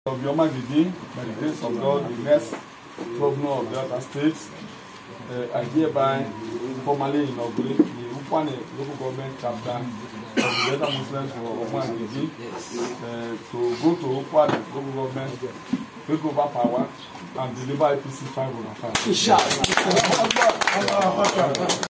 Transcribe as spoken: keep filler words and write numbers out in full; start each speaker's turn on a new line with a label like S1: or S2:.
S1: Of Yomagidi, by the grace of God, the next governor of Delta State, uh, I hereby formally inaugurate the Upane local government chapter of the Delta Muslims for Yomagidi uh, to go to Upane local government, take over power, and deliver A P C five over five.